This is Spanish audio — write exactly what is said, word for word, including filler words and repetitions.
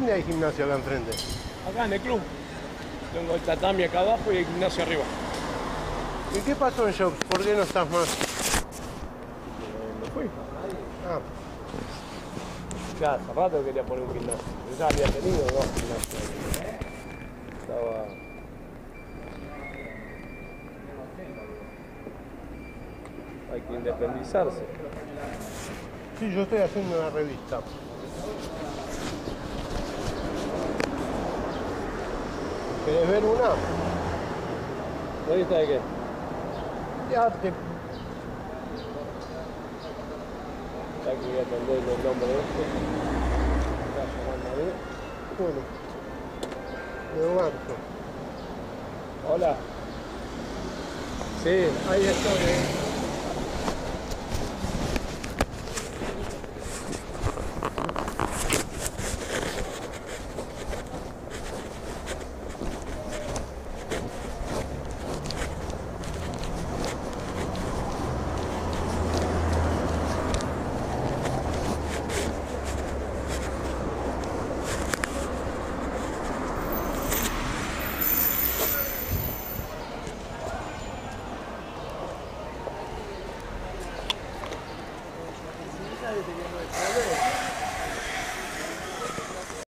¿Dónde hay gimnasio acá enfrente? Acá en el club. Tengo el tatami acá abajo y el gimnasio arriba. ¿Y qué pasó en Shops? ¿Por qué no estás más? Eh, me fui. Ah, Ya, hace rato que quería poner un gimnasio. Yo ya había tenido dos gimnasios. Estaba... Hay que independizarse. sí, yo estoy haciendo una revista. ¿Querés ver una? ¿Revista de qué? De arte. Ya que voy a atender el nombre de este. Está llamando a mí. Bueno, de marzo. Hola. Sí, ahí estoy. ¿eh? Nadie tenía nueve.